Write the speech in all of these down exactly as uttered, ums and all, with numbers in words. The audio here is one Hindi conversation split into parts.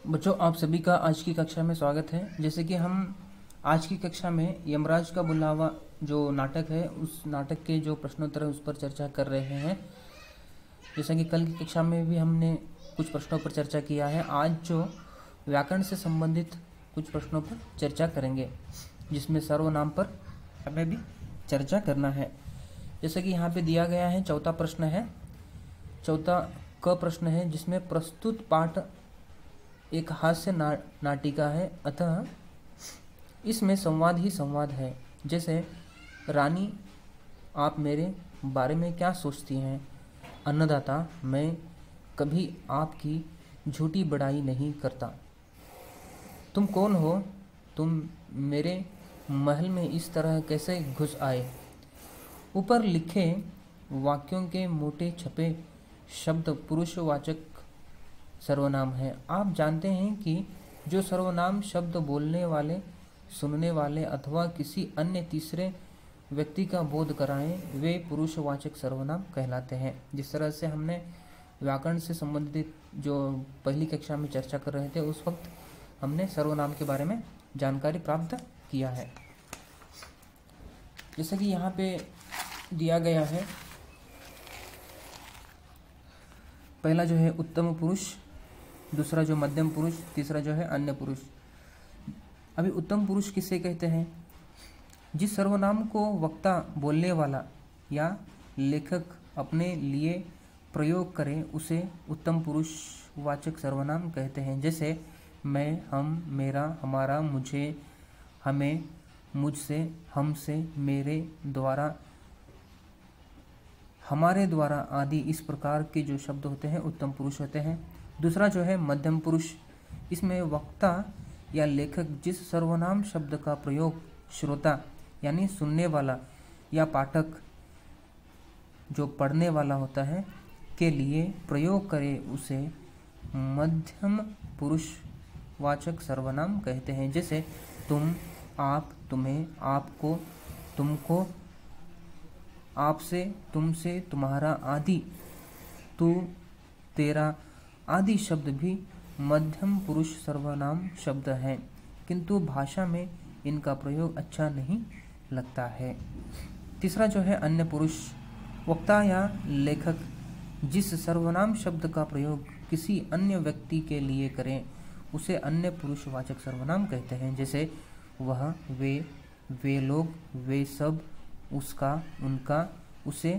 बच्चों, आप सभी का आज की कक्षा में स्वागत है। जैसे कि हम आज की कक्षा में यमराज का बुलावा जो नाटक है, उस नाटक के जो प्रश्नोत्तर है उस पर चर्चा कर रहे हैं। जैसा कि कल की कक्षा में भी हमने कुछ प्रश्नों पर चर्चा किया है, आज जो व्याकरण से संबंधित कुछ प्रश्नों पर चर्चा करेंगे, जिसमें सर्वनाम पर हमें भी चर्चा करना है। जैसा कि यहाँ पे दिया गया है, चौथा प्रश्न है, चौथा क प्रश्न है, जिसमें प्रस्तुत पाठ एक हास्य ना, नाटिका है, अतः इसमें संवाद ही संवाद है। जैसे रानी, आप मेरे बारे में क्या सोचती हैं? अन्नदाता, मैं कभी आपकी झूठी बड़ाई नहीं करता। तुम कौन हो? तुम मेरे महल में इस तरह कैसे घुस आए? ऊपर लिखे वाक्यों के मोटे छपे शब्द पुरुषवाचक सर्वनाम है। आप जानते हैं कि जो सर्वनाम शब्द बोलने वाले, सुनने वाले अथवा किसी अन्य तीसरे व्यक्ति का बोध कराएं, वे पुरुषवाचक सर्वनाम कहलाते हैं। जिस तरह से हमने व्याकरण से संबंधित जो पहली कक्षा में चर्चा कर रहे थे, उस वक्त हमने सर्वनाम के बारे में जानकारी प्राप्त किया है। जैसे कि यहाँ पे दिया गया है, पहला जो है उत्तम पुरुष, दूसरा जो मध्यम पुरुष, तीसरा जो है अन्य पुरुष। अभी उत्तम पुरुष किसे कहते हैं? जिस सर्वनाम को वक्ता, बोलने वाला या लेखक अपने लिए प्रयोग करे, उसे उत्तम पुरुष वाचक सर्वनाम कहते हैं। जैसे मैं, हम, मेरा, हमारा, मुझे, हमें, मुझसे, हमसे, मेरे द्वारा, हमारे द्वारा आदि। इस प्रकार के जो शब्द होते हैं उत्तम पुरुष होते हैं। दूसरा जो है मध्यम पुरुष, इसमें वक्ता या लेखक जिस सर्वनाम शब्द का प्रयोग श्रोता यानी सुनने वाला या पाठक जो पढ़ने वाला होता है के लिए प्रयोग करे, उसे मध्यम पुरुष वाचक सर्वनाम कहते हैं। जैसे तुम, आप, तुम्हें, आपको, तुमको, आपसे, तुमसे, तुम्हारा आदि, तू, तेरा आदि शब्द भी मध्यम पुरुष सर्वनाम शब्द हैं, किंतु भाषा में इनका प्रयोग अच्छा नहीं लगता है। तीसरा जो है अन्य पुरुष, वक्ता या लेखक जिस सर्वनाम शब्द का प्रयोग किसी अन्य व्यक्ति के लिए करें, उसे अन्य पुरुषवाचक सर्वनाम कहते हैं। जैसे वह, वे, वे लोग, वे सब, उसका, उनका, उसे,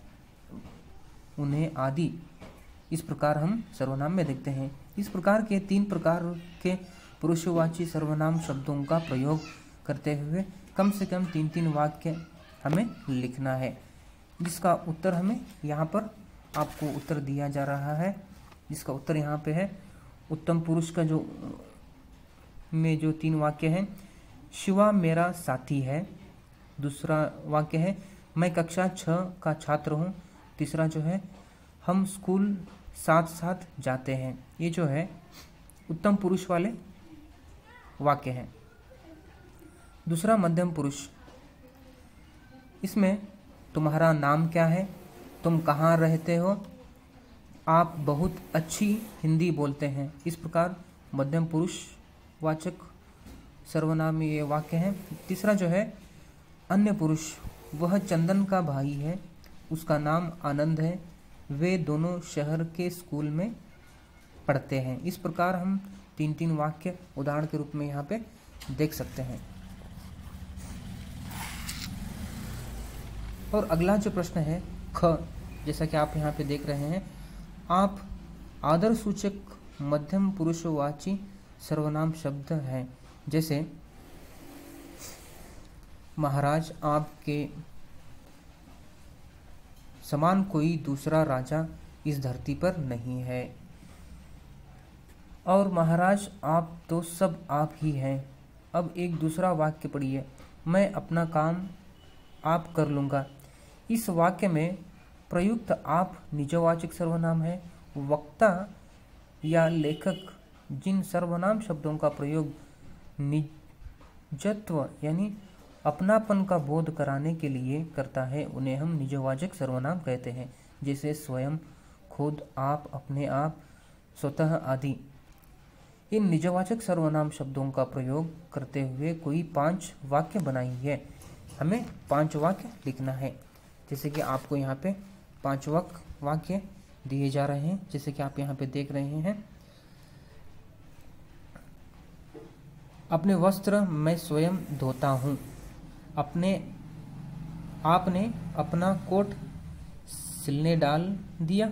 उन्हें आदि। इस प्रकार हम सर्वनाम में देखते हैं। इस प्रकार के तीन प्रकार के पुरुषवाची सर्वनाम शब्दों का प्रयोग करते हुए कम से कम तीन तीन वाक्य हमें लिखना है, जिसका उत्तर हमें यहाँ पर आपको उत्तर दिया जा रहा है। जिसका उत्तर यहाँ पे है, उत्तम पुरुष का जो में जो तीन वाक्य हैं, शिवा मेरा साथी है। दूसरा वाक्य है, मैं कक्षा छः का छात्र हूँ। तीसरा जो है, हम स्कूल साथ साथ जाते हैं। ये जो है उत्तम पुरुष वाले वाक्य हैं। दूसरा मध्यम पुरुष, इसमें तुम्हारा नाम क्या है? तुम कहाँ रहते हो? आप बहुत अच्छी हिंदी बोलते हैं। इस प्रकार मध्यम पुरुष वाचक सर्वनाम ये वाक्य हैं। तीसरा जो है अन्य पुरुष, वह चंदन का भाई है, उसका नाम आनंद है, वे दोनों शहर के स्कूल में पढ़ते हैं। इस प्रकार हम तीन तीन वाक्य उदाहरण के रूप में यहाँ पे देख सकते हैं। और अगला जो प्रश्न है ख, जैसा कि आप यहाँ पे देख रहे हैं, आप आदर सूचक मध्यम पुरुषवाची सर्वनाम शब्द हैं। जैसे महाराज, आपके समान कोई दूसरा राजा इस धरती पर नहीं है। और महाराज, आप तो सब आप ही हैं। अब एक दूसरा वाक्य पढ़िए, मैं अपना काम आप कर लूँगा। इस वाक्य में प्रयुक्त आप निजवाचक सर्वनाम है। वक्ता या लेखक जिन सर्वनाम शब्दों का प्रयोग निजत्व यानी अपनापन का बोध कराने के लिए करता है, उन्हें हम निजवाचक सर्वनाम कहते हैं। जैसे स्वयं, खुद, आप, अपने आप, स्वतः आदि। इन निजवाचक सर्वनाम शब्दों का प्रयोग करते हुए कोई पांच वाक्य बनाइए। हमें पांच वाक्य लिखना है। जैसे कि आपको यहाँ पे पांच वाक्य वाक्य दिए जा रहे हैं, जैसे कि आप यहाँ पे देख रहे हैं। अपने वस्त्र मैं स्वयं धोता हूँ। अपने आपने अपना कोट सिलने डाल दिया।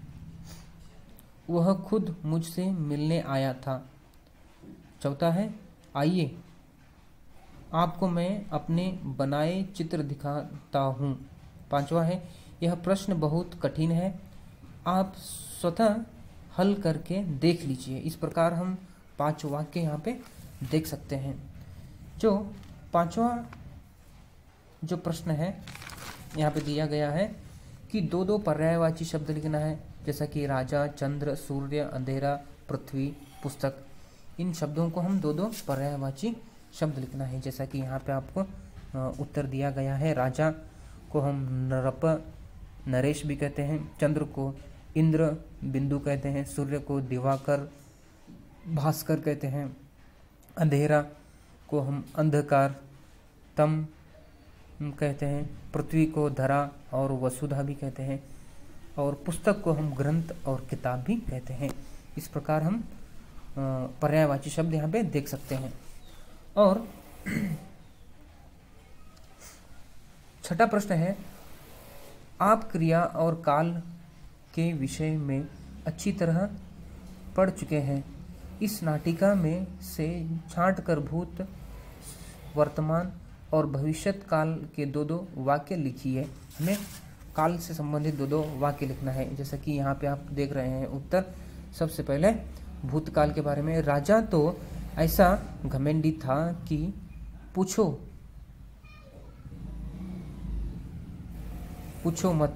वह खुद मुझसे मिलने आया था। चौथा है आइए आपको मैं अपने बनाए चित्र दिखाता हूँ। पांचवा है यह प्रश्न बहुत कठिन है, आप स्वतः हल करके देख लीजिए। इस प्रकार हम पांच वाक्य यहाँ पे देख सकते हैं। जो पांचवा जो प्रश्न है यहाँ पे दिया गया है कि दो दो पर्यायवाची शब्द लिखना है, जैसा कि राजा, चंद्र, सूर्य, अंधेरा, पृथ्वी, पुस्तक। इन शब्दों को हम दो दो पर्यायवाची शब्द लिखना है। जैसा कि यहाँ पे आपको उत्तर दिया गया है। राजा को हम नरप नरेश भी कहते हैं, चंद्र को इंद्र बिंदु कहते हैं, सूर्य को दिवाकर भास्कर कहते हैं, अंधेरा को हम अंधकार तम कहते हैं, पृथ्वी को धरा और वसुधा भी कहते हैं, और पुस्तक को हम ग्रंथ और किताब भी कहते हैं। इस प्रकार हम पर्यायवाची शब्द यहाँ पे देख सकते हैं। और छठा प्रश्न है आप क्रिया और काल के विषय में अच्छी तरह पढ़ चुके हैं। इस नाटिका में से छांट कर भूत, वर्तमान और भविष्यत काल के दो दो वाक्य लिखिए। हमें काल से संबंधित दो दो वाक्य लिखना है। जैसा कि यहाँ पे आप देख रहे हैं उत्तर। सबसे पहले भूतकाल के बारे में, राजा तो ऐसा घमंडी था कि पूछो पूछो मत।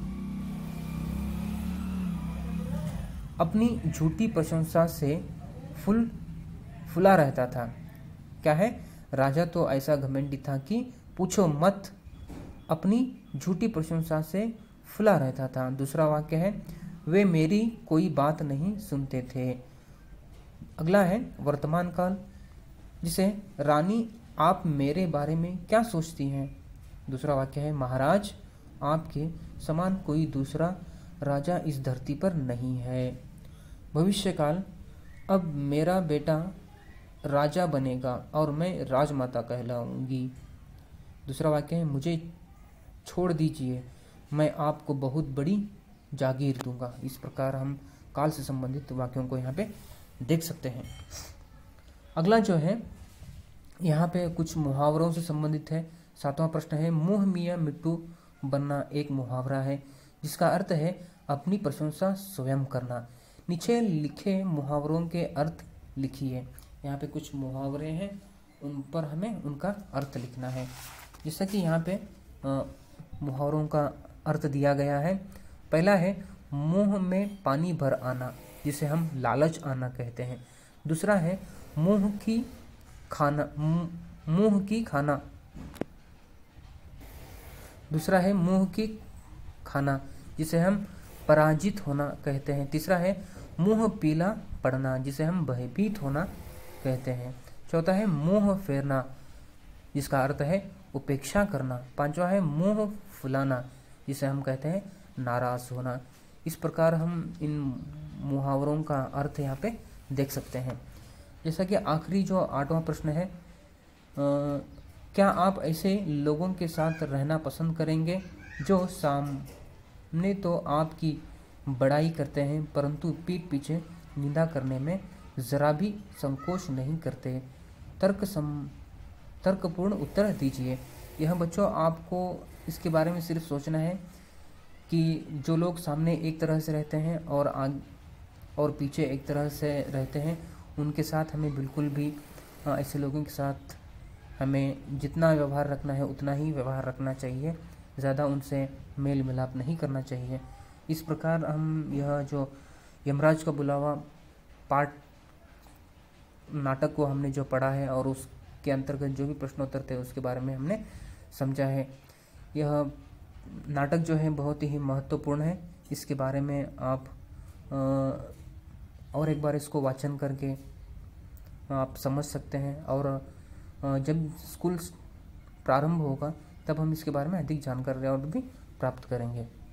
अपनी झूठी प्रशंसा से फुल फुला रहता था। क्या है? राजा तो ऐसा घमंडी था कि पूछो मत, अपनी झूठी प्रशंसा से फुला रहता था। दूसरा वाक्य है वे मेरी कोई बात नहीं सुनते थे। अगला है वर्तमान काल, जिसे रानी आप मेरे बारे में क्या सोचती हैं। दूसरा वाक्य है महाराज आपके समान कोई दूसरा राजा इस धरती पर नहीं है। भविष्य काल, अब मेरा बेटा राजा बनेगा और मैं राजमाता कहलाऊंगी। दूसरा वाक्य है मुझे छोड़ दीजिए, मैं आपको बहुत बड़ी जागीर दूंगा। इस प्रकार हम काल से संबंधित वाक्यों को यहाँ पे देख सकते हैं। अगला जो है यहाँ पे कुछ मुहावरों से संबंधित है। सातवां प्रश्न है मुंह मियाँ मिट्टू बनना एक मुहावरा है जिसका अर्थ है अपनी प्रशंसा स्वयं करना। नीचे लिखे मुहावरों के अर्थ लिखिए। यहाँ पे कुछ मुहावरे हैं, उन पर हमें उनका अर्थ लिखना है। जैसा कि यहाँ पे मुहावरों का अर्थ दिया गया है। पहला है मुंह में पानी भर आना, जिसे हम लालच आना कहते हैं। दूसरा है मुंह की खाना मुंह की खाना दूसरा है मुंह की खाना, जिसे हम पराजित होना कहते हैं। तीसरा है मुंह पीला पड़ना, जिसे हम भयभीत होना कहते हैं। चौथा है मुंह फेरना, जिसका अर्थ है उपेक्षा करना। पांचवा है मुंह फुलाना, जिसे हम कहते हैं नाराज होना। इस प्रकार हम इन मुहावरों का अर्थ यहाँ पे देख सकते हैं। जैसा कि आखिरी जो आठवां प्रश्न है, आ, क्या आप ऐसे लोगों के साथ रहना पसंद करेंगे जो सामने तो आपकी बड़ाई करते हैं परंतु पीठ पीछे निंदा करने में जरा भी संकोच नहीं करते। तर्क सम तर्कपूर्ण उत्तर दीजिए। यह बच्चों आपको इसके बारे में सिर्फ सोचना है कि जो लोग सामने एक तरह से रहते हैं और आग और पीछे एक तरह से रहते हैं, उनके साथ हमें बिल्कुल भी ऐसे लोगों के साथ हमें जितना व्यवहार रखना है उतना ही व्यवहार रखना चाहिए, ज़्यादा उनसे मेल मिलाप नहीं करना चाहिए। इस प्रकार हम यह जो यमराज का बुलावा पाठ नाटक को हमने जो पढ़ा है और उसके अंतर्गत जो भी प्रश्नोत्तर थे उसके बारे में हमने समझा है। यह नाटक जो है बहुत ही महत्वपूर्ण है। इसके बारे में आप और एक बार इसको वाचन करके आप समझ सकते हैं। और जब स्कूल प्रारंभ होगा तब हम इसके बारे में अधिक जानकारी और भी प्राप्त करेंगे।